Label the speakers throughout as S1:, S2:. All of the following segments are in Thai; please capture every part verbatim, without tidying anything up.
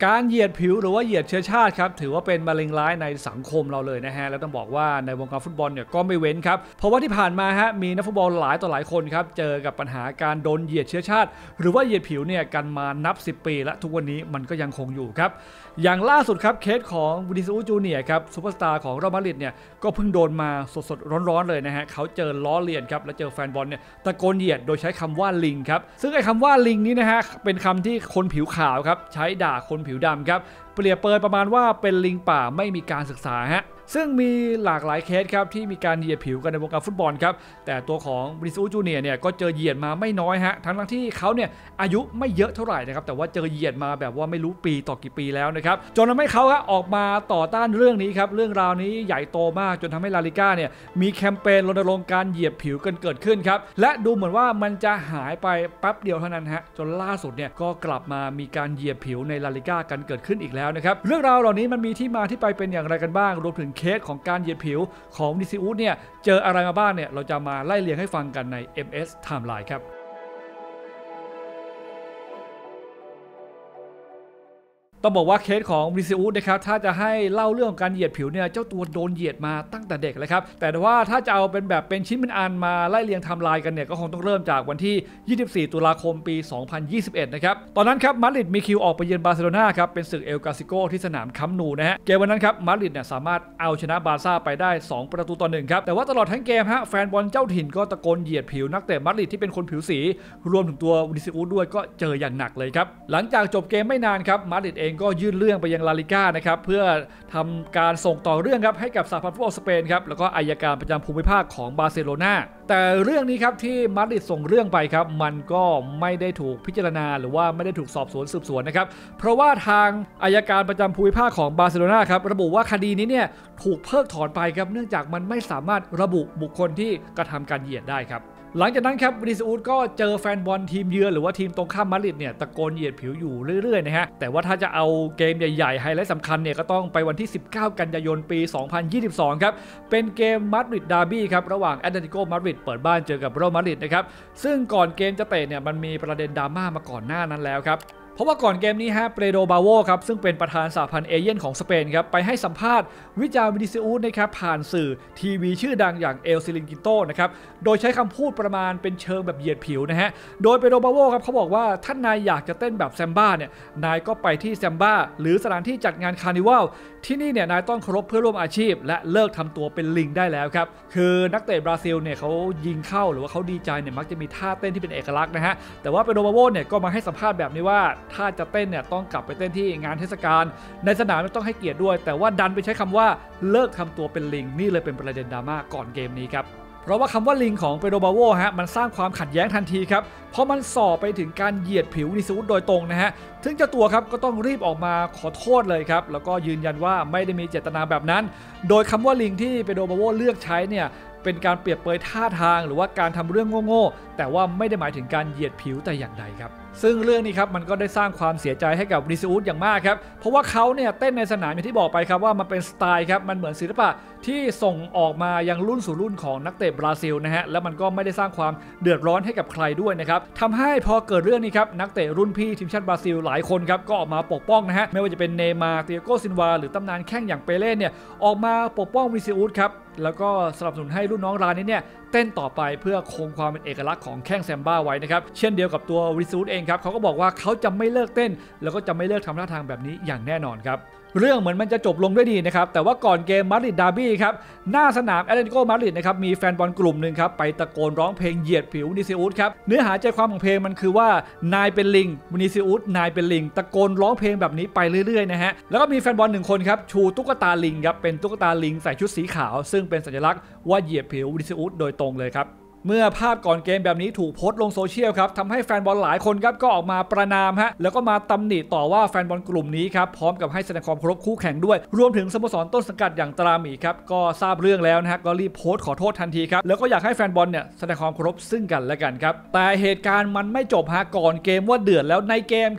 S1: การเหยียดผิวหรือว่าเหยียดเชื้อชาติครับถือว่าเป็นมะเร็งร้ายในสังคมเราเลยนะฮะแล้วต้องบอกว่าในวงการฟุตบอลเนี่ยก็ไม่เว้นครับเพราะว่าที่ผ่านมาฮะมีนักฟุตบอลหลายต่อหลายคนครับเจอกับปัญหาการโดนเหยียดเชื้อชาติหรือว่าเหยียดผิวเนี่ยกันมานับสิบปีและทุกวันนี้มันก็ยังคงอยู่ครับอย่างล่าสุดครับเคสของวินิซิอุสจูเนียร์ครับซูเปอร์สตาร์ของเรอัลมาดริดเนี่ยก็เพิ่งโดนมาสดๆร้อนๆเลยนะฮะเขาเจอล้อเลียนครับและเจอแฟนบอลเนี่ยตะโกนเหยียดโดยใช้คำว่าลิงครับซึ่งไอ้คำว่าลิงนี้นะฮะเป็นคำที่คนผิวขาวครับใช้ด่าคนผิวดำครับเปรียบเปรยประมาณว่าเป็นลิงป่าไม่มีการศึกษาฮะซึ่งมีหลากหลายเคสครับที่มีการเหยียดผิวกันในวงการฟุตบอลครับแต่ตัวของวินิซิอุสจูเนียร์เนี่ยก็เจอเหยียดมาไม่น้อยฮะทั้งที่เขาเนี่ยอายุไม่เยอะเท่าไหร่นะครับแต่ว่าเจอเหยียดมาแบบว่าไม่รู้ปีต่อกี่ปีแล้วนะครับจนทำให้เขาออกมาต่อต้านเรื่องนี้ครับเรื่องราวนี้ใหญ่โตมากจนทำให้ลาลิก้าเนี่ยมีแคมเปญรณรงค์การเหยียดผิวกันเกิดขึ้นครับและดูเหมือนว่ามันจะหายไปแป๊บเดียวเท่านั้นฮะจนล่าสุดเนี่ยก็กลับมามีการเหยียดผิวในลาลิก้ากันเกิดขึ้นอีกแล้วนะครับเรื่องราวเหล่านี้มันมีที่มาที่ไปเป็นอย่างไรกันบ้างรวมถึงเคสของการเหยียดผิวของวินิซิอุสเนี่ยเจออะไรมาบ้างเนี่ยเราจะมาไล่เรียงให้ฟังกันใน เอ็ม เอส Timeline ครับต้องบอกว่าเคสของวินิซิอุสนะครับถ้าจะให้เล่าเรื่องการเหยียดผิวเนี่ยเจ้าตัวโดนเหยียดมาตั้งแต่เด็กเลยครับแต่ว่าถ้าจะเอาเป็นแบบเป็นชิ้นเป็นอันมาไล่เรียงไทม์ไลน์กันเนี่ยก็คงต้องเริ่มจากวันที่ยี่สิบสี่ตุลาคมปีสองพันยี่สิบเอ็ดนะครับตอนนั้นครับมาดริดมีคิวออกไปเยือนบาร์เซโลนาครับเป็นศึกเอลคลาสิโกที่สนามคัมป์นูนะฮะเกมวันนั้นครับมาดริดเนี่ยสามารถเอาชนะบาร์ซ่าไปได้สองประตูต่อหนึ่งครับแต่ว่าตลอดทั้งเกมฮะแฟนบอลเจ้าถิ่นก็ตะโกนเหยียดผิวนักเตะมาดริดที่เป็นคนผิวสีรวมถึงตัววินิซิอุสด้วยก็เจออย่างหนักเลยครับหลังจากจบเกมไม่นานครับมาดริดเองก็ยื่นเรื่องไปยังลาลิก้านะครับเพื่อทำการส่งต่อเรื่องครับให้กับสหพันธ์ฟุตบอลสเปนครับแล้วก็อัยการประจำภูมิภาคของบาร์เซโลนาแต่เรื่องนี้ครับที่มาดริดส่งเรื่องไปครับมันก็ไม่ได้ถูกพิจารณาหรือว่าไม่ได้ถูกสอบสวนสืบสวนนะครับเพราะว่าทางอัยการประจำภูมิภาคของบาร์เซโลนาครับระบุว่าคดีนี้เนี่ยถูกเพิกถอนไปครับเนื่องจากมันไม่สามารถระบุบุคคลที่กระทำการเหยียดได้ครับหลังจากนั้นครับวินิซิอุสก็เจอแฟนบอลทีมเยือนหรือว่าทีมตรงข้ามมาดริดเนี่ยตะโกนเหยียดผิวอยู่เรื่อยๆนะฮะแต่ว่าถ้าจะเอาเกมใหญ่ๆไฮไลท์สำคัญเนี่ยก็ต้องไปวันที่สิบเก้ากันยายนปีสองพันยี่สิบสองครับเป็นเกมมาดริดดาร์บี้ครับระหว่างแอตเลติโกมาดริดเปิดบ้านเจอกับเรอัลมาดริดนะครับซึ่งก่อนเกมจะเตะเนี่ยมันมีประเด็นดราม่ามาก่อนหน้านั้นแล้วครับเพราะว่าก่อนเกมนี้ฮะเปโดบาโวครับซึ่งเป็นประธานสหพันธ์เอเย่นของสเปนครับไปให้สัมภาษณ์วิจารณ์วินิซิอุสนะครับผ่านสื่อทีวีชื่อดังอย่างเอลซิลิงกิโตนะครับโดยใช้คำพูดประมาณเป็นเชิงแบบเหยียดผิวนะฮะโดยเปโดบาโวครับเขาบอกว่าท่านนายอยากจะเต้นแบบแซมบ้าเนี่ยนายก็ไปที่แซมบ้าหรือสถานที่จัดงานคาร์นิวัลที่นี่เนี่ยนายต้องเคารพเพื่อนร่วมอาชีพและเลิกทำตัวเป็นลิงได้แล้วครับคือนักเตะบราซิลเนี่ยเขายิงเข้าหรือว่าเขาดีใจเนี่ยมักจะมีท่าเต้นที่เป็นเอกลักษณ์นะฮะแต่ว่าเปโดบาโวเนี่ยก็มาให้สัมภาษณ์แบบนี้ว่าถ้าจะเต้นเนี่ยต้องกลับไปเต้นที่งานเทศกาลในสนามต้องให้เกียรติด้วยแต่ว่าดันไปใช้คำว่าเลิกทำตัวเป็นลิงนี่เลยเป็นประเด็นดราม่าก่อนเกมนี้ครับเพราะว่าคำว่าลิงของเปโดบาโวฮะมันสร้างความขัดแย้งทันทีครับเพราะมันส่อไปถึงการเหยียดผิววินิซิอุสโดยตรงนะฮะถึงเจ้าตัวครับก็ต้องรีบออกมาขอโทษเลยครับแล้วก็ยืนยันว่าไม่ได้มีเจตนาแบบนั้นโดยคำว่าลิงที่เปโดบาโวเลือกใช้เนี่ยเป็นการเปรียบเปรยท่าทางหรือว่าการทำเรื่องโง่ๆแต่ว่าไม่ได้หมายถึงการเหยียดผิวแต่อย่างใดครับซึ่งเรื่องนี้ครับมันก็ได้สร้างความเสียใจให้กับวินิซิอุสอย่างมากครับเพราะว่าเขาเนี่ยเต้นในสนามอย่างที่บอกไปครับว่ามันเป็นสไตล์ครับมันเหมือนศิลปะที่ส่งออกมายังรุ่นสู่รุ่นของนักเตะบราซิลนะฮะแล้วมันก็ไม่ได้สร้างความเดือดร้อนให้กับใครด้วยนะครับทำให้พอเกิดเรื่องนี้ครับนักเตะรุ่นพี่ทีมชาติบราซิลหลายคนครับก็ออกมาปกป้องนะฮะไม่ว่าจะเป็นเนย์มาร์ เตียโก ซิลวาหรือตำนานแข้งอย่างเปเล่เนี่ยออกมาปกป้องวินิซิอุสครับแล้วก็สนับสนุนให้รุ่นน้องรายนี้เนี่ยเต้นต่อไปเพื่อคงความเป็นเอกลักษณ์ของแข้งแซมบ้าไว้นะครับเช่นเดียวกับตัววินิซิอุสเองครับเขาก็บอกว่าเขาจะไม่เลิกเต้นแล้วก็จะไม่เลิกทำท่าทางแบบนี้อย่างแน่นอนครับเรื่องเหมือนมันจะจบลงด้วยดีนะครับแต่ว่าก่อนเกมมาดริดดาร์บี้ครับหน้าสนามแอตเลติโกมาดริดนะครับมีแฟนบอลกลุ่มหนึ่งครับไปตะโกนร้องเพลงเหยียดผิววินิซิอุสครับเนื้อหาใจความของเพลงมันคือว่านายเป็นลิงวินิซิอุสนายเป็นลิงตะโกนร้องเพลงแบบนี้ไปเรื่อยๆนะฮะแล้วก็มีแฟนบอลหนึ่งคนครับชูตุ๊กตาลิงครับเป็นตุ๊กตาลิงใส่ชุดสีขาวซึ่งเป็นสัญลักษณ์ว่าเหยียดผิววินิซิอุสโดยตรงเลยครับเมื่อภาพก่อนเกมแบบนี้ถูกโพสต์ลงโซเชียลครับทำให้แฟนบอลหลายคนครับก็ออกมาประณามฮะแล้วก็มาตำหนิต่อว่าแฟนบอลกลุ่มนี้ครับพร้อมกับให้แสดงความเคารพคู่แข่งด้วยรวมถึงสโมสรต้นสังกัดอย่างตราหมีครับก็ทราบเรื่องแล้วนะฮะก็รีบโพสต์ขอโทษทันทีครับแล้วก็อยากให้แฟนบอลเนี่ยแสดงความเคารพซึ่งกันและกันครับแต่เหตุการณ์มันไม่จบฮะก่อนเกมว่าเดือดแล้วในเกมครับ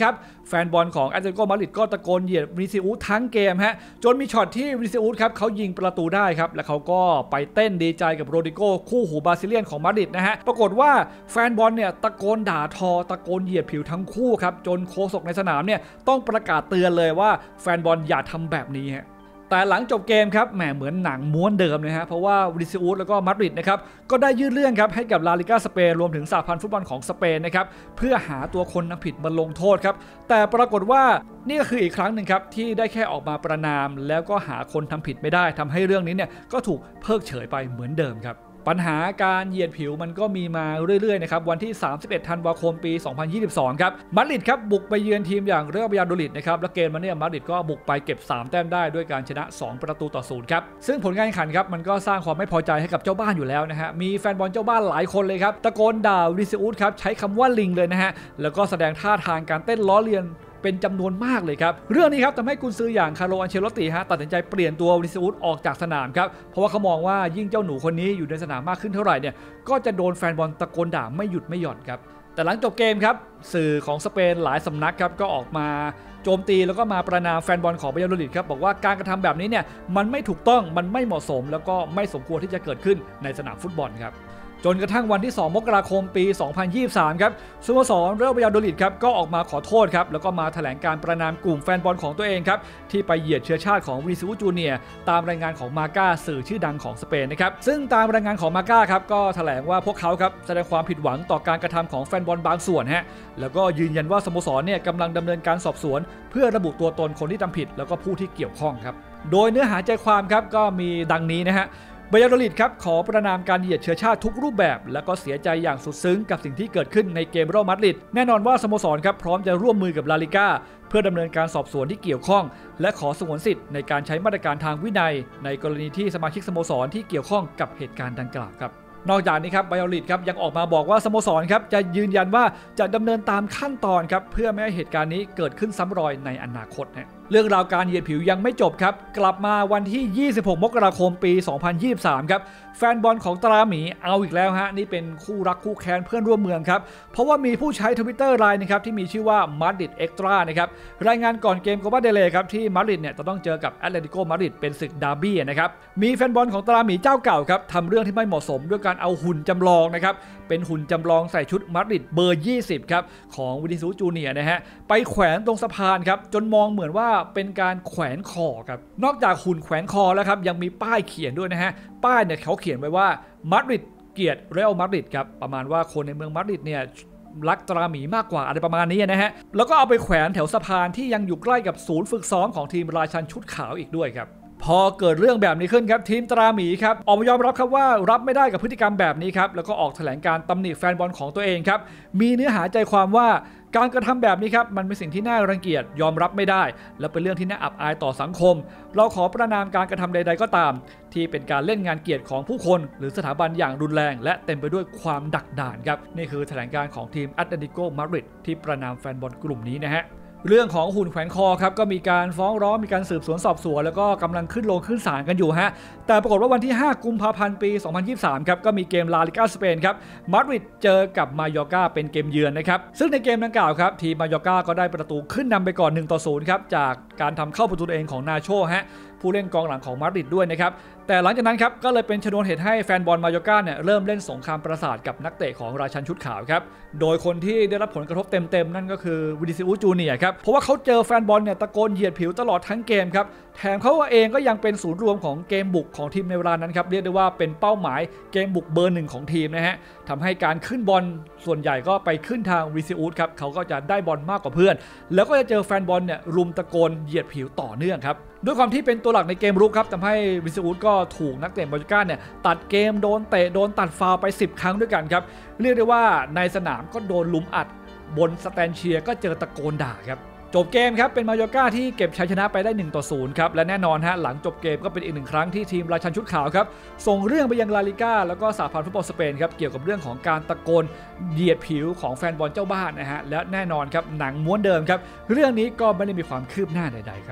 S1: แฟนบอลของแอตเลติโกมาดริดก็ตะโกนเหยียดวินิซิอุสทั้งเกมฮะจนมีช็อตที่วินิซิอุสครับเขายิงประตูได้ครับและเขาก็ไปเต้นดีใจกับโรดิโก้คู่หูบราซิเลียนของมาดริดนะฮะปรากฏว่าแฟนบอลเนี่ยตะโกนด่าทอตะโกนเหยียดผิวทั้งคู่ครับจนโฆษกในสนามเนี่ยต้องประกาศเตือนเลยว่าแฟนบอลอย่าทำแบบนี้ฮะแต่หลังจบเกมครับแหมเหมือนหนังม้วนเดิมเลยฮะเพราะว่าวินิซิอุสแล้วก็มาดริดนะครับก็ได้ยื่นเรื่องครับให้กับลาลิก้าสเปนรวมถึงสหพันธ์ฟุตบอลของสเปนนะครับเพื่อหาตัวคนทำผิดมาลงโทษครับแต่ปรากฏว่านี่ก็คืออีกครั้งหนึ่งครับที่ได้แค่ออกมาประณามแล้วก็หาคนทำผิดไม่ได้ทำให้เรื่องนี้เนี่ยก็ถูกเพิกเฉยไปเหมือนเดิมครับปัญหาการเหยียดผิวมันก็มีมาเรื่อยๆนะครับวันที่สามสิบเอ็ดธันวาคมปีสองพันยี่สิบสองครับมาดริดครับบุกไปเยือนทีมอย่างเรอัลมาดริดนะครับและเกมมันเนี่ยมาดริดก็บุกไปเก็บสามแต้มได้ด้วยการชนะสองประตูต่อศูนย์ครับซึ่งผลการแข่งขันครับมันก็สร้างความไม่พอใจให้กับเจ้าบ้านอยู่แล้วนะฮะมีแฟนบอลเจ้าบ้านหลายคนเลยครับตะโกนด่าวินิซิอุสครับใช้คำว่าลิงเลยนะฮะแล้วก็แสดงท่าทางการเต้นล้อเลียนเป็นจำนวนมากเลยครับเรื่องนี้ครับทำให้กุนซืออย่างคาร์โล อันเชลอตติฮะตัดสินใจเปลี่ยนตัววินิซิอุสออกจากสนามครับเพราะว่าเขามองว่ายิ่งเจ้าหนูคนนี้อยู่ในสนามมากขึ้นเท่าไหร่เนี่ยก็จะโดนแฟนบอลตะโกนด่าไม่หยุดไม่หย่อนครับแต่หลังจบเกมครับสื่อของสเปนหลายสำนักครับก็ออกมาโจมตีแล้วก็มาประณามแฟนบอลของบาเยิร์นมิวนิกครับบอกว่าการกระทำแบบนี้เนี่ยมันไม่ถูกต้องมันไม่เหมาะสมแล้วก็ไม่สมควรที่จะเกิดขึ้นในสนามฟุตบอลครับจนกระทั่งวันที่สองมกราคมปีสองพันยี่สิบสามครับสโมสรเรอัลมาดริดครับก็ออกมาขอโทษครับแล้วก็มาแถลงการประณามกลุ่มแฟนบอลของตัวเองครับที่ไปเหยียดเชื้อชาติของวินิซิอุสจูเนียร์ตามรายงานของมาก้าสื่อชื่อดังของสเปนนะครับซึ่งตามรายงานของมาก้าครับก็แถลงว่าพวกเขาครับแสดงความผิดหวังต่อการกระทำของแฟนบอลบางส่วนฮะแล้วก็ยืนยันว่าสโมสรเนี่ยกำลังดำเนินการสอบสวนเพื่อระบุตัวตนคนที่ทำผิดแล้วก็ผู้ที่เกี่ยวข้องครับโดยเนื้อหาใจความครับก็มีดังนี้นะฮะบาเยิร์นมิวนิกครับขอประณามการเหยียดเชื้อชาติทุกรูปแบบและก็เสียใจอย่างสุดซึ้งกับสิ่งที่เกิดขึ้นในเกมเรอัลมาดริดแน่นอนว่าสโมสรครับพร้อมจะร่วมมือกับลาลิก้าเพื่อดำเนินการสอบสวนที่เกี่ยวข้องและขอสงวนสิทธิ์ในการใช้มาตรการทางวินัยในกรณีที่สมาชิกสโมสรที่เกี่ยวข้องกับเหตุการณ์ดังกล่าวครับนอกจากนี้ครับบาเยิร์นมิวนิกครับยังออกมาบอกว่าสโมสรครับจะยืนยันว่าจะดำเนินตามขั้นตอนครับเพื่อไม่ให้เหตุการณ์นี้เกิดขึ้นซ้ำรอยในอนาคตนะเรื่องราวการเหยียดผิวยังไม่จบครับกลับมาวันที่ยี่สิบหกมกราคมปีสองพันยี่สิบสามครับแฟนบอลของตราหมีเอาอีกแล้วฮะนี่เป็นคู่รักคู่แค้นเพื่อนร่วมเมืองครับเพราะว่ามีผู้ใช้ Twitter รายนะครับที่มีชื่อว่ามาดริดเอ็กตร้านะครับรายงานก่อนเกมโคปาเดลเรย์ครับที่มาดริดเนี่ยจะต้องเจอกับแอตเลติโกมาดริดเป็นศึกดาร์บี้นะครับมีแฟนบอลของตราหมีเจ้าเก่าครับทำเรื่องที่ไม่เหมาะสมด้วยการเอาหุ่นจำลองนะครับเป็นหุ่นจำลองใส่ชุดมาดริดเบอร์ยี่สิบครับของวินิซิอุสจูเนียร์นะฮะไปแขวนตรงสะพานครับจนมองเหมือนว่าเป็นการแขวนคอครับนอกจากหุ่นแขวนคอแล้วครับยังมีป้ายเขียนด้วยนะฮะป้ายเนี่ยเขาเขียนไว้ว่ามาดริดเกลียดเรอัลมาดริดครับประมาณว่าคนในเมืองมาดริดเนี่ยรักตราหมีมากกว่าอะไรประมาณนี้นะฮะแล้วก็เอาไปแขวนแถวสะพานที่ยังอยู่ใกล้กับศูนย์ฝึกซ้อมของทีมราชันชุดขาวอีกด้วยครับพอเกิดเรื่องแบบนี้ขึ้นครับทีมตราหมีครับออกมายอมรับครับว่ารับไม่ได้กับพฤติกรรมแบบนี้ครับแล้วก็ออกแถลงการตำหนิแฟนบอลของตัวเองครับมีเนื้อหาใจความว่าการกระทำแบบนี้ครับมันเป็นสิ่งที่น่ารังเกียจยอมรับไม่ได้และเป็นเรื่องที่น่าอับอายต่อสังคมเราขอประณามการกระทำใดๆก็ตามที่เป็นการเล่นงานเกียรติของผู้คนหรือสถาบันอย่างรุนแรงและเต็มไปด้วยความดักดานครับนี่คือแถลงการของทีมแอตเลติโกมาดริดที่ประณามแฟนบอลกลุ่มนี้นะฮะเรื่องของหุ่นแขวนคอครับก็มีการฟ้องร้องมีการสืบสวนสอบสวนแล้วก็กำลังขึ้นลงขึ้นศาลกันอยู่ฮะแต่ปรากฏว่าวันที่ห้ากุมภาพันธ์ปีสองพันยี่สิบสามครับก็มีเกมลาลิก้าสเปนครับมาดริดเจอกับมายอร์กาเป็นเกมเยือนนะครับซึ่งในเกมดังกล่าวครับทีมมายอร์กาก็ได้ประตูขึ้นนำไปก่อนหนึ่งต่อศูนย์ครับจากการทำเข้าประตูเองของนาโชฮะผู้เล่นกองหลังของมาดริดด้วยนะครับแต่หลังจากนั้นครับก็เลยเป็นชนวนเหตุให้แฟนบอลมายอร์กาเนี่ยเริ่มเล่นสงครามประสาทกับนักเตะของราชันชุดขาวครับโดยคนที่ได้รับผลกระทบเต็มๆนั่นก็คือวินิซิอุสจูเนียร์ครับเพราะว่าเขาเจอแฟนบอลเนี่ยตะโกนเหยียดผิวตลอดทั้งเกมครับแถมเขาเองก็ยังเป็นศูนย์รวมของเกมบุกของทีมในเวลานั้นครับเรียกได้ว่าเป็นเป้าหมายเกมบุกเบอร์หนึ่งของทีมนะฮะทำให้การขึ้นบอลส่วนใหญ่ก็ไปขึ้นทางวินิซิอุสครับเขาก็จะได้บอลมากกว่าเพื่อนแล้วก็จะเจอแฟนบอลเนี่ยรุมตะโกนเหยียดผิวต่อเนื่องครับด้วยความที่เป็นตัวหลักในเกมรุกครับทำให้วินิซิอุสก็ถูกนักเตะมายอร์กาเนี่ยตัดเกมโดนเตะโดนตัดฟาวล์ไปสิบครั้งด้วยกันครับเรียกได้ว่าในสนามก็โดนลุมอัดบนสแตนเชียร์ก็เจอตะโกนด่าครับจบเกมครับเป็นมายอร์กาที่เก็บชัยชนะไปได้หนึ่งต่อศูนย์ครับและแน่นอนฮะหลังจบเกมก็เป็นอีกหนึ่งครั้งที่ทีมราชันชุดขาวครับส่งเรื่องไปยังลาลิก้าแล้วก็สหพันธ์ฟุตบอลสเปนครับเกี่ยวกับเรื่องของการตะโกนเหยียดผิวของแฟนบอลเจ้าบ้านนะฮะและแน่นอนครับหนังม้วนเดิมครับเรื่องนี้ก็ไม่ได้มีความคืบหน้าใดๆครับ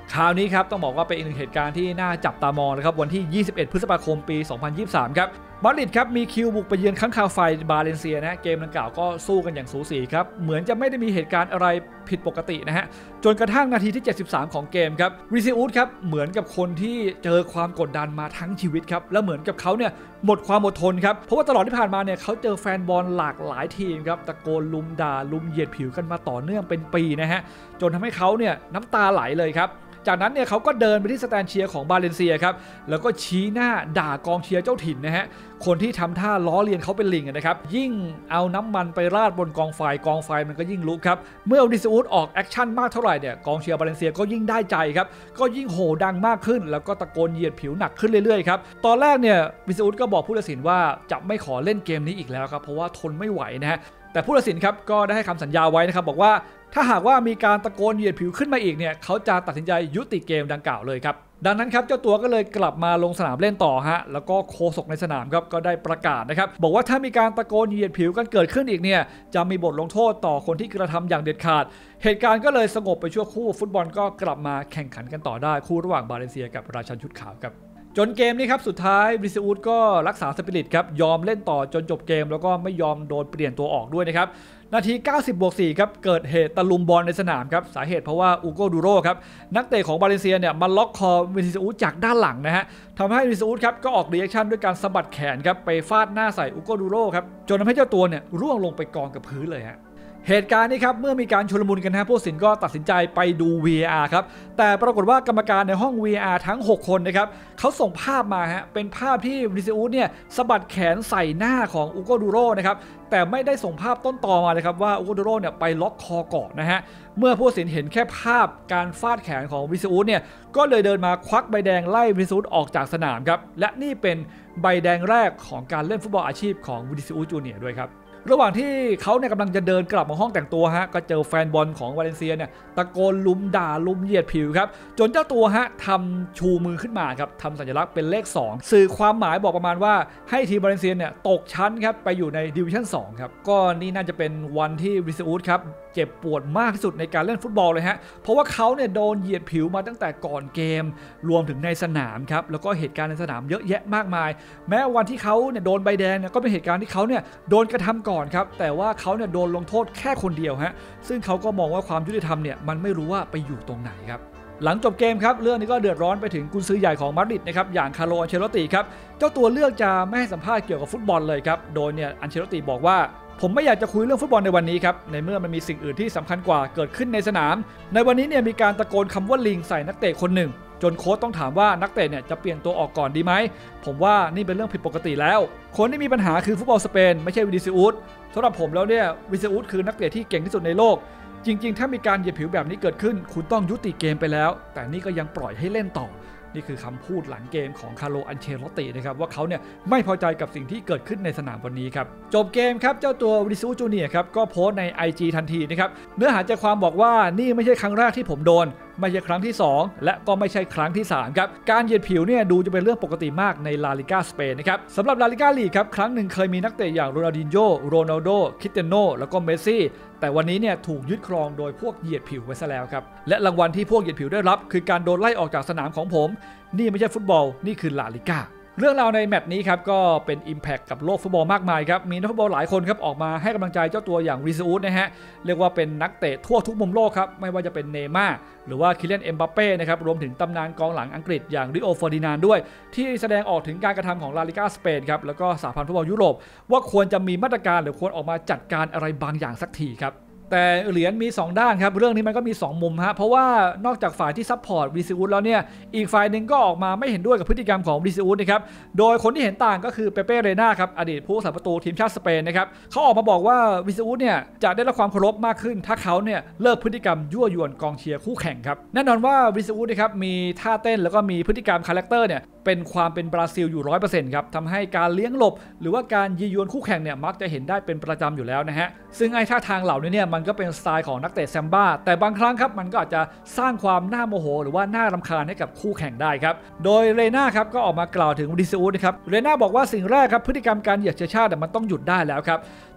S1: คราวนี้ครับต้องบอกว่าเป็นอีกหนึ่งเหตุการณ์ที่น่าจับตามองนะครับวันที่ยี่สิบเอ็ดพฤษภาคมปีสองพันยี่สิบสามครับมาดริดครับมีคิวบุกไปเยือนค้างคาวไฟบาเลนเซียนะเกมดังกล่าวก็สู้กันอย่างสูสีครับเหมือนจะไม่ได้มีเหตุการณ์อะไรผิดปกตินะฮะจนกระทั่งนาทีที่เจ็ดสิบสามของเกมครับวิซิอุสครับเหมือนกับคนที่เจอความกดดันมาทั้งชีวิตครับแล้วเหมือนกับเขาเนี่ยหมดความอดทนครับเพราะว่าตลอดที่ผ่านมาเนี่ยเขาเจอแฟนบอลหลากหลายทีมครับตะโกนลุมด่าลุมเหยียดผิวกันมาต่อเนื่องเป็นปีนะฮะจนทำให้เขาเนี่ยน้ำตาไหลเลยครับจากนั้นเนี่ยเขาก็เดินไปที่สแตนเชียร์ของบาเลนเซียครับแล้วก็ชี้หน้าด่ากองเชียร์เจ้าถิ่นนะฮะคนที่ทำท่าล้อเลียนเขาเป็นลิงนะครับยิ่งเอาน้ำมันไปราดบนกองไฟกองไฟมันก็ยิ่งลุกครับเมื่อวิซิอุสออกแอคชั่นมากเท่าไหร่เนี่ยกองเชียร์บาเลนเซียก็ยิ่งได้ใจครับก็ยิ่งโห่ดังมากขึ้นแล้วก็ตะโกนเหยียดผิวหนักขึ้นเรื่อยๆครับตอนแรกเนี่ยวิซิอุสก็บอกผู้ตัดสินว่าจะไม่ขอเล่นเกมนี้อีกแล้วครับเพราะว่าทนไม่ไหวนะฮะแต่ผู้ตัดสินครับก็ได้ให้คำสัญญาไว้นะครับบอกว่าถ้าหากว่ามีการตะโกนเหยียดผิวขึ้นมาอีกเนี่ยเขาจะตัดสินใจยุติเกมดังกล่าวเลยครับดังนั้นครับเจ้าตัวก็เลยกลับมาลงสนามเล่นต่อฮะแล้วก็โฆษกในสนามครับก็ได้ประกาศนะครับบอกว่าถ้ามีการตะโกนเหยียดผิวกันเกิดขึ้นอีกเนี่ยจะมีบทลงโทษต่อคนที่กระทำอย่างเด็ดขาดเหตุการณ์ก็เลยสงบไปชั่วครู่ฟุตบอลก็กลับมาแข่งขันกันต่อได้คู่ระหว่างบาเลนเซียกับราชันชุดขาวครับจนเกมนี้ครับสุดท้ายวิซิอุสก็รักษาสปิริตครับยอมเล่นต่อจนจบเกมแล้วก็ไม่ยอมโดนเปลี่ยนตัวออกด้วยนะครับนาทีเก้าสิบบวกสี่ครับเกิดเหตุตะลุมบอลในสนามครับสาเหตุเพราะว่าอูโกดูโรครับนักเตะของบาเลนเซียเนี่ยมันล็อกคอวิซิอุสจากด้านหลังนะฮะทำให้วิซิอุสครับก็ออกรีแอคชั่นด้วยการสะบัดแขนครับไปฟาดหน้าใส่อูโกดูโรครับจนทำให้เจ้าตัวเนี่ยร่วงลงไปกองกับพื้นเลยฮะเหตุการณ์นี้ครับเมื่อมีการชุลมุนกันนะผู้ตัดสินก็ตัดสินใจไปดู วี เอ อาร์ ครับแต่ปรากฏว่ากรรมการในห้อง วี เอ อาร์ ทั้งหกคนนะครับเขาส่งภาพมาฮะเป็นภาพที่วิซิอุสเนี่ยสะบัดแขนใส่หน้าของอูโกดูโรนะครับแต่ไม่ได้ส่งภาพต้นตอมาเลยครับว่าอูโกดูโรเนี่ยไปล็อกคอก่อนนะฮะเมื่อผู้ตัดสินเห็นแค่ภาพการฟาดแขนของวิซิอุสเนี่ยก็เลยเดินมาควักใบแดงไล่วิซิอุสออกจากสนามครับและนี่เป็นใบแดงแรกของการเล่นฟุตบอลอาชีพของวิซิอุสจูเนียร์ด้วยครับระหว่างที่เขาเนี่ยกำลังจะเดินกลับมาห้องแต่งตัวฮะก็เจอแฟนบอลของวาเลนเซียเนี่ยตะโกนลุมด่าลุมเหยียดผิวครับจนเจ้าตัวฮะทำชูมือขึ้นมาครับทำสัญลักษณ์เป็นเลขสองสื่อความหมายบอกประมาณว่าให้ทีมวาเลนเซียเนี่ยตกชั้นครับไปอยู่ในดิวิชั่นสองครับก็นี่น่าจะเป็นวันที่วิซิอุสครับเจ็บปวดมากที่สุดในการเล่นฟุตบอลเลยฮะเพราะว่าเขาเนี่ยโดนเหยียดผิวมาตั้งแต่ก่อนเกมรวมถึงในสนามครับแล้วก็เหตุการณ์ในสนามเยอะแยะมากมายแม้วันที่เขาเนี่ยโดนใบแดงเนี่ยก็เป็นเหตุการณ์ที่เขาเนี่ยโดนกระทำก่อนครับแต่ว่าเขาเนี่ยโดนลงโทษแค่คนเดียวฮะซึ่งเขาก็มองว่าความยุติธรรมเนี่ยมันไม่รู้ว่าไปอยู่ตรงไหนครับหลังจบเกมครับเรื่องนี้ก็เดือดร้อนไปถึงกุนซือใหญ่ของมาดริดนะครับอย่างคาร์โล อันเชลโตติครับเจ้าตัวเลือกจะไม่ให้สัมภาษณ์เกี่ยวกับฟุตบอลเลยครับโดยเนี่ยอันเชลโตติบอกว่าผมไม่อยากจะคุยเรื่องฟุตบอลในวันนี้ครับในเมื่อมันมีสิ่งอื่นที่สำคัญกว่าเกิดขึ้นในสนามในวันนี้เนี่ยมีการตะโกนคำว่าลิงใส่นักเตะคนหนึ่งจนโค้ชต้องถามว่านักเตะเนี่ยจะเปลี่ยนตัวออกก่อนดีไหมผมว่านี่เป็นเรื่องผิดปกติแล้วคนที่มีปัญหาคือฟุตบอลสเปนไม่ใช่วิซิอุสสำหรับผมแล้วเนี่ยวิซิอุสคือนักเตะที่เก่งที่สุดในโลกจริงๆถ้ามีการเหยียดผิวแบบนี้เกิดขึ้นคุณต้องยุติเกมไปแล้วแต่นี่ก็ยังปล่อยให้เล่นต่อนี่คือคำพูดหลังเกมของคาร์โล อันเชลโตตินะครับว่าเขาเนี่ยไม่พอใจกับสิ่งที่เกิดขึ้นในสนามวันนี้ครับจบเกมครับเจ้าตัววิซิอุสจูเนียร์ครับก็โพสต์ใน ไอ จี ทันทีนะครับเนื้อหาใจความบอกว่านี่ไม่ใช่ครั้งแรกที่ผมโดนไม่ใช่ครั้งที่สองและก็ไม่ใช่ครั้งที่สามครับการเหยียดผิวเนี่ยดูจะเป็นเรื่องปกติมากในลาลิก้าสเปนนะครับสำหรับลาลิก้าลีกครับครั้งหนึ่งเคยมีนักเตะอย่างโรนัลดินโญ่โรนัลโดคริสเตียโนแล้วก็เมสซี่แต่วันนี้เนี่ยถูกยึดครองโดยพวกเหยียดผิวไปซะแล้วครับและรางวัลที่พวกเหยียดผิวได้รับคือการโดนไล่ออกจากสนามของผมนี่ไม่ใช่ฟุตบอลนี่คือลาลิก้าเรื่องราวในแมตช์นี้ครับก็เป็น Impact กับโลกฟุตบอลมากมายครับมีนักฟุตบอลหลายคนครับออกมาให้กำลังใจเจ้าตัวอย่างวิซิอุสนะฮะเรียกว่าเป็นนักเตะทั่วทุกมุมโลกครับไม่ว่าจะเป็นเนย์ม่าร์หรือว่าคิเลียน เอ็มบัปเป้นะครับรวมถึงตำนานกองหลังอังกฤษอย่างริโอ เฟอร์ดินานด์ด้วยที่แสดงออกถึงการกระทำของลาลิก้าสเปนครับแล้วก็สหพันธ์ฟุตบอลยุโรปว่าควรจะมีมาตรการหรือควรออกมาจัดการอะไรบางอย่างสักทีครับแต่เหรียญมีสองด้านครับเรื่องนี้มันก็มีสองมุมฮะเพราะว่านอกจากฝ่ายที่ซัพพอร์ตวิซิอุสแล้วเนี่ยอีกฝ่ายหนึ่งก็ออกมาไม่เห็นด้วยกับพฤติกรรมของวิซิอุสนะครับโดยคนที่เห็นต่างก็คือเปเป้เรน่าครับอดีตผู้รักษาประตูทีมชาติสเปนนะครับเขาออกมาบอกว่าวิซิอุสเนี่ยจะได้รับความเคารพมากขึ้นถ้าเขาเนี่ยเลิกพฤติกรรมยั่วยวนกองเชียร์คู่แข่งครับแน่นอนว่าวิซิอุสนะครับมีท่าเต้นแล้วก็มีพฤติกรรมคาแรคเตอร์เนี่ยเป็นความเป็นบราซิลอยู่ ร้อยเปอร์เซ็นต์ ครับทำให้การเลี้ยงหลบหรือว่าการยียวนคู่แข่งเนี่ยมักจะเห็นได้เป็นประจำอยู่แล้วนะฮะซึ่งไอ้ท่าทางเหล่านี้เนี่ยมันก็เป็นสไตล์ของนักเตะแซมบ้าแต่บางครั้งครับมันก็อาจจะสร้างความน่าโมโหหรือว่าน่ารำคาญให้กับคู่แข่งได้ครับโดยเรน่าครับก็ออกมากล่าวถึงวิซิอุสนะครับเรน่าบอกว่าสิ่งแรกครับพฤติกรรมการเหยียดเชื้อชาติมันต้องหยุดได้แล้วครับ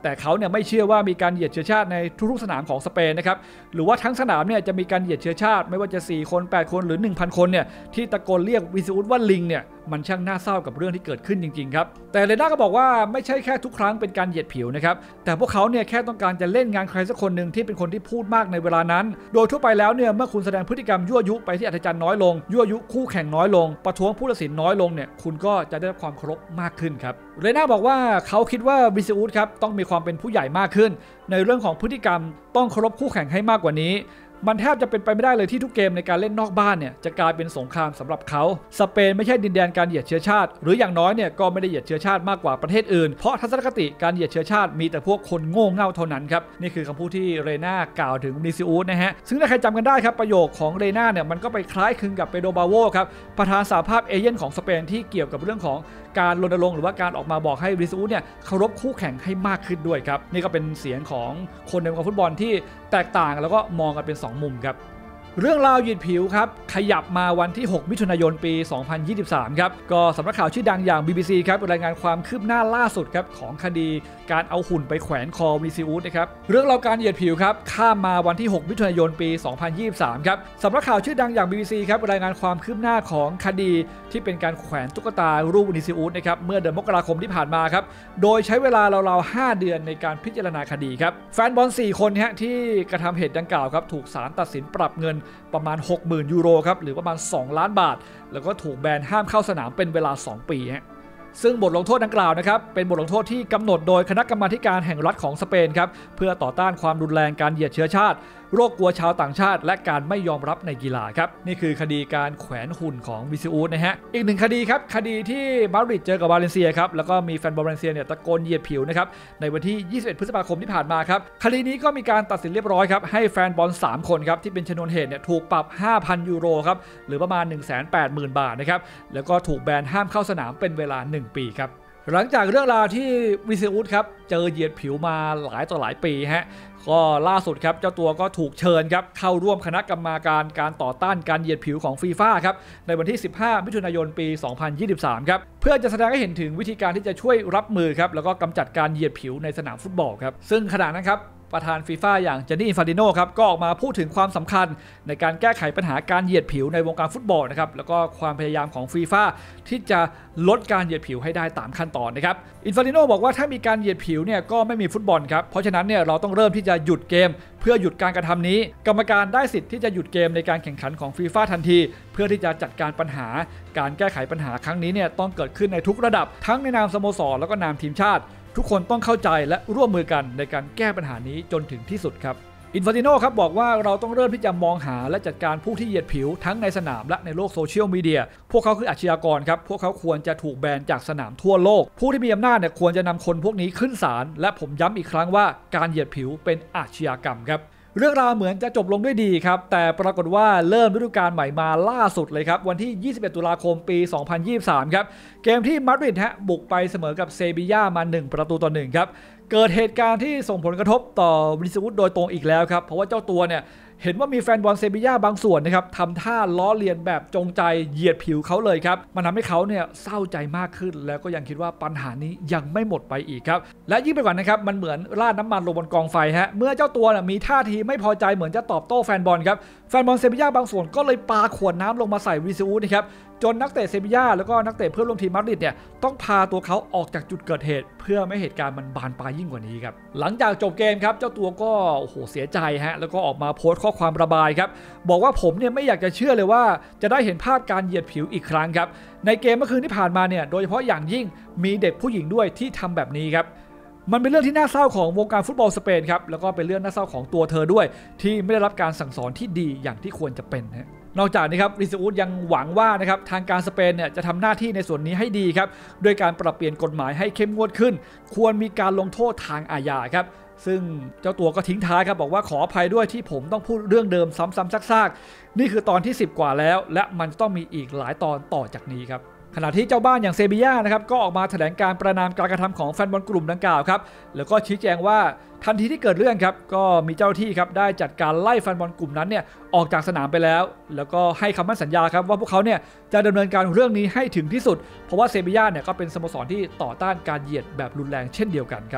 S1: แต่เขาเนี่ยไม่เชื่อว่ามีการเหยียดเชื้อชาติในทุกๆสนามของสเปนนะครับหรือว่าทั้งสนามเนี่ยจะมีการเหยียดเชื้อชาติไม่ว่าจะสี่คนแปดคนหรือ หนึ่งพัน คนเนี่ยที่ตะโกนเรียกวินิซิอุสว่าลิงเนี่ยมันช่างน่าเศร้ากับเรื่องที่เกิดขึ้นจริงๆครับแต่เรน่าก็บอกว่าไม่ใช่แค่ทุกครั้งเป็นการเหยียดผิวนะครับแต่พวกเขาเนี่ยแค่ต้องการจะเล่นงานใครสักคนหนึ่งที่เป็นคนที่พูดมากในเวลานั้นโดยทั่วไปแล้วเนี่ยเมื่อคุณแสดงพฤติกรรมยั่วยุไปที่อัธจันทร์น้อยลงยั่วยุคู่แข่งน้อยลงประท้วงผู้ตัดสินน้อยลงเนี่ยคุณก็จะได้รับความเคารพมากขึ้นครับเรน่าบอกว่าเขาคิดว่าวินิซิอุสครับต้องมีความเป็นผู้ใหญ่มากขึ้นในเรื่องของพฤติกรรมต้องเคารพคู่แข่งให้มากกว่านี้มันแทบจะเป็นไปไม่ได้เลยที่ทุกเกมในการเล่นนอกบ้านเนี่ยจะกลายเป็นสงครามสำหรับเขาสเปนไม่ใช่ดินแดนการเหยียดเชื้อชาติหรืออย่างน้อยเนี่ยก็ไม่ได้เหยียดเชื้อชาติมากกว่าประเทศอื่นเพราะทัศนคติการเหยียดเชื้อชาติมีแต่พวกคนโง่เง่าเท่านั้นครับนี่คือคำพูดที่เรน่ากล่าวถึงวินิซิอุสนะฮะซึ่งถ้าใครจำกันได้ครับประโยคของเรน่าเนี่ยมันก็ไปคล้ายคลึงกับเปโดรบาโวครับประธานสหภาพเอเย่นของสเปนที่เกี่ยวกับเรื่องของการรณรงค์หรือว่าการออกมาบอกให้วินิซิอุสเนี่ยเคารพคู่แข่งให้มากขึ้นด้วยครับนี่ก็เป็นเสียงของคนในวงการฟุตบอลที่แตกต่างแล้วก็มองกันเป็นสองมุมครับเรื่องราวเหยียดผิวครับขยับมาวันที่หกมิถุนายนปีสองพันยี่สิบสามครับก็สำนักข่าวชื่อดังอย่าง บี บี ซี ครับรายงานความคืบหน้าล่าสุดครับของคดีการเอาหุ่นไปแขวนคอวินิซิอุสนะครับเรื่องราวการเหยียดผิวครับข้ามมาวันที่หกมิถุนายนปีสองพันยี่สิบสามครับสำนักข่าวชื่อดังอย่าง บี บี ซี ครับรายงานความคืบหน้าของคดีที่เป็นการแขวนตุ๊กตารูปวินิซิอุสนะครับเมื่อเดือนมกราคมที่ผ่านมาครับโดยใช้เวลาราวๆห้าเดือนในการพิจารณาคดีครับแฟนบอลสี่คนฮะที่กระทำเหตุดังกล่าวครับถูกศาลตัดสินปรับเงินประมาณหกหมื่นยูโรครับหรือประมาณสองล้านบาทแล้วก็ถูกแบนห้ามเข้าสนามเป็นเวลาสองปีฮะซึ่งบทลงโทษดังกล่าวนะครับเป็นบทลงโทษที่กำหนดโดยคณะกรรมาการแห่งรัฐของสเปนครับเพื่อต่อต้านความรุนแรงการเหยียดเชื้อชาติโรคกลัวชาวต่างชาติและการไม่ยอมรับในกีฬาครับนี่คือคดีการแขวนหุ่นของวินิซิอุสนะฮะอีกหนึ่งคดีครับคดีที่มาดริดเจอกับวาเลนเซียครับแล้วก็มีแฟนบอลวาเลนเซียเนี่ยตะโกนเหยียดผิวนะครับในวันที่ยี่สิบเอ็ดพฤษภาคมที่ผ่านมาครับคดีนี้ก็มีการตัดสินเรียบร้อยครับให้แฟนบอลสามคนครับที่เป็นชนวนเหตุเนี่ยถูกปรับ ห้าพัน ยูโรครับหรือประมาณ หนึ่งแสนแปดหมื่น บาทนะครับแล้วก็ถูกแบนห้ามเข้าสนามเป็นเวลาหนึ่งปีครับหลังจากเรื่องราวที่วินิซิอุสครับเจอเหยียดผิวมาหลายต่อหลายปีฮะก็ล่าสุดครับเจ้าตัวก็ถูกเชิญครับเข้าร่วมคณะกรรมาการการต่อต้านการเหยียดผิวของฟีฟ่าครับในวันที่สิบห้ามิถุนายนปีสองพันยี่สิบสามครับเพื่อจะแสดงให้เห็นถึงวิธีการที่จะช่วยรับมือครับแล้วก็กำจัดการเหยียดผิวในสนามฟุตบอลครับซึ่งขณะนั้นครับประธานฟีฟ่าอย่างเจนนี่อินฟานติโนครับก็ออกมาพูดถึงความสำคัญในการแก้ไขปัญหาการเหยียดผิวในวงการฟุตบอลนะครับแล้วก็ความพยายามของฟีฟ่าที่จะลดการเหยียดผิวให้ได้ตามขั้นตอนนะครับอินฟานติโนบอกว่าถ้ามีการเหยียดผิวเนี่ยก็ไม่มีฟุตบอลครับเพราะฉะนั้นเนี่ยเราต้องเริ่มที่จะหยุดเกมเพื่อหยุดการกระทำนี้กรรมการได้สิทธิ์ที่จะหยุดเกมในการแข่งขันของฟีฟ่าทันทีเพื่อที่จะจัดการปัญหาการแก้ไขปัญหาครั้งนี้เนี่ยต้องเกิดขึ้นในทุกระดับทั้งในนามสโมสรแล้วก็นามทีมชาติทุกคนต้องเข้าใจและร่วมมือกันในการแก้ปัญหานี้จนถึงที่สุดครับอินฟานติโนครับบอกว่าเราต้องเริ่มที่จะมองหาและจัดการผู้ที่เหยียดผิวทั้งในสนามและในโลกโซเชียลมีเดียพวกเขาคืออาชญากรครับพวกเขาควรจะถูกแบนจากสนามทั่วโลกผู้ที่มีอำนาจเนี่ยควรจะนำคนพวกนี้ขึ้นศาลและผมย้ำอีกครั้งว่าการเหยียดผิวเป็นอาชญากรรมครับเรื่องราวเหมือนจะจบลงด้วยดีครับแต่ปรากฏว่าเริ่มฤดูกาลใหม่มาล่าสุดเลยครับวันที่ยี่สิบเอ็ดตุลาคมปีสองพันยี่สิบสามครับเกมที่มาดริดฮะบุกไปเสมอกับเซบีย่ามาหนึ่งประตูต่อหนึ่งครับเกิดเหตุการณ์ที่ส่งผลกระทบต่อวินิซิอุสโดยตรงอีกแล้วครับเพราะว่าเจ้าตัวเนี่ยเห็นว่ามีแฟนบอลเซบีย่าบางส่วนนะครับทำท่าล้อเลียนแบบจงใจเหยียดผิวเขาเลยครับมันทำให้เขาเนี่ยเศร้าใจมากขึ้นแล้วก็ยังคิดว่าปัญหานี้ยังไม่หมดไปอีกครับและยิ่งไปกว่านะครับมันเหมือนราดน้ำมันลงบนกองไฟฮะเมื่อเจ้าตัวเนี่ยมีท่าทีไม่พอใจเหมือนจะตอบโต้แฟนบอลครับแฟนบอลเซบีย่าบางส่วนก็เลยปาขวดน้ำลงมาใส่วินิซิอุสนะครับจนนักเตะเซบีย่าแล้วก็นักเตะเพื่อนร่วมทีมมาดริดเนี่ยต้องพาตัวเขาออกจากจุดเกิดเหตุเพื่อไม่ให้เหตุการณ์มันบานปลายยิ่งกว่านี้ครับหลังจากจบเกมครับเจ้าตัวก็โอ้โหเสียใจฮะแล้วก็ออกมาโพสต์ข้อความระบายครับบอกว่าผมเนี่ยไม่อยากจะเชื่อเลยว่าจะได้เห็นภาพการเหยียดผิวอีกครั้งครับในเกมเมื่อคืนที่ผ่านมาเนี่ยโดยเฉพาะอย่างยิ่งมีเด็กผู้หญิงด้วยที่ทำแบบนี้ครับมันเป็นเรื่องที่น่าเศร้าของวงการฟุตบอลสเปนครับแล้วก็เป็นเรื่องน่าเศร้าของตัวเธอด้วยที่ไม่ได้รับการสั่งสอนที่ดีอย่างที่ควรจะเป็นนะนอกจากนี้ครับวินิซิอุสยังหวังว่านะครับทางการสเปนเนี่ยจะทำหน้าที่ในส่วนนี้ให้ดีครับโดยการปรับเปลี่ยนกฎหมายให้เข้มงวดขึ้นควรมีการลงโทษทางอาญาครับซึ่งเจ้าตัวก็ทิ้งท้ายครับบอกว่าขออภัยด้วยที่ผมต้องพูดเรื่องเดิมซ้ำๆซากๆนี่คือตอนที่สิบกว่าแล้วและมันต้องมีอีกหลายตอนต่อจากนี้ครับขณะที่เจ้าบ้านอย่างเซบีย่านะครับก็ออกมาแถลงการประณามการกระทำของแฟนบอลกลุ่มดังกล่าวครับแล้วก็ชี้แจงว่าทันทีที่เกิดเรื่องครับก็มีเจ้าหน้าที่ครับได้จัดการไล่แฟนบอลกลุ่มนั้นเนี่ยออกจากสนามไปแล้วแล้วก็ให้คำมั่นสัญญาครับว่าพวกเขาเนี่ยจะดำเนินการเรื่องนี้ให้ถึงที่สุดเพราะว่าเซบีย่าเนี่ยก็เป็นสโมสรที่ต่อต้านการเหยียดแบบรุนแรงเช่นเดียวกันครับ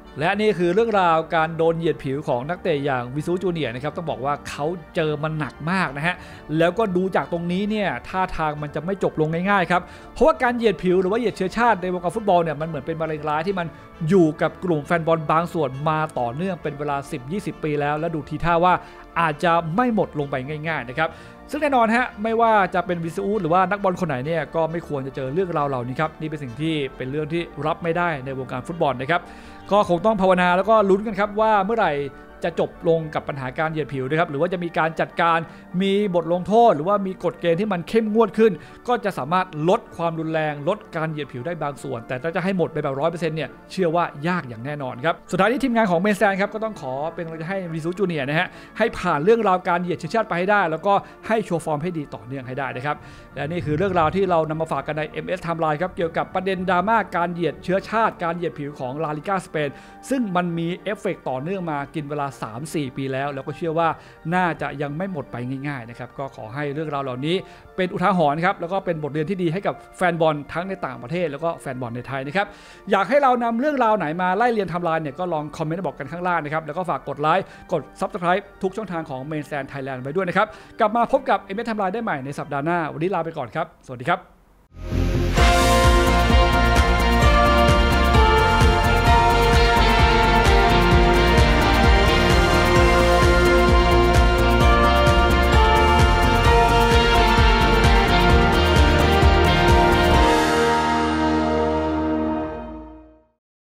S1: และนี่คือเรื่องราวการโดนเหยียดผิวของนักเตะอย่างวิซูจูเนียร์นะครับต้องบอกว่าเขาเจอมันหนักมากนะฮะแล้วก็ดูจากตรงนี้เนี่ยท่าทางมันจะไม่จบลงง่ายๆครับเพราะว่าการเหยียดผิวหรือว่าเหยียดเชื้อชาติในวงการฟุตบอลเนี่ยมันเหมือนเป็นมะเร็งร้ายที่มันอยู่กับกลุ่มแฟนบอลบางส่วนมาต่อเนื่องเป็นเวลา สิบถึงยี่สิบ ปีแล้วและดูทีท่าว่าอาจจะไม่หมดลงไปง่ายๆนะครับซึ่งแน่นอนฮะไม่ว่าจะเป็นวิซูหรือว่านักบอลคนไหนเนี่ยก็ไม่ควรจะเจอเรื่องราวเหล่านี้ครับนี่เป็นสิ่งที่เป็นเรื่องที่รับไม่ได้ในวงการฟุตบอลนะครับก็คงต้องภาวนาแล้วก็ลุ้นกันครับว่าเมื่อไหร่จะจบลงกับปัญหาการเหยียดผิวนะครับหรือว่าจะมีการจัดการมีบทลงโทษหรือว่ามีกฎเกณฑ์ที่มันเข้มงวดขึ้นก็จะสามารถลดความรุนแรงลดการเหยียดผิวได้บางส่วนแต่ถ้าจะให้หมดไปแบบร้อยเปอร์เซ็นต์เนี่ยเชื่อว่ายากอย่างแน่นอนครับสุดท้ายนี้ทีมงานของเมนแซนครับก็ต้องขอเป็นกำลังใจให้วิซูจูเนียร์นะฮะให้ผ่านเรื่องราวการเหยียดเชื้อชาติไปให้ได้แล้วก็ให้โชว์ฟอร์มให้ดีต่อเนื่องให้ได้นะครับและนี่คือเรื่องราวที่เรานำมาฝากกันใน เอ็ม เอส Timeline ครับเกี่ยวกับประเด็นดราม่าการเหยียดเชื้อชาติการเหยียดผิวของลาลิก้าสเปนซึ่งมันมีเอฟเฟกต์ต่อเนื่องมากินเวลา สามถึงสี่ ปีแล้วแล้วก็เชื่อว่าน่าจะยังไม่หมดไปง่ายๆนะครับก็ขอให้เรื่องราวเหล่านี้เป็นอุทาหรณ์ครับแล้วก็เป็นบทเรียนที่ดีให้กับแฟนบอลทั้งในต่างประเทศแล้วก็แฟนบอลในไทยนะครับอยากให้เรานำเรื่องราวไหนมาไล่เรียนไทม์ไลน์เนี่ยก็ลองคอมเมนต์บอกกันข้างล่างนะครับแล้วก็ฝากกดไลค์กด ซับสไครบ์ ทุกช่องทางของ Mainstand Thailand ไว้ด้วยนะครับกลับมาพบกับ เอ็ม เอส Timeline ได้ใหม่ในสัปดาห์หน้าวันนี้ลาไปก่อนครับสวัสดีครับ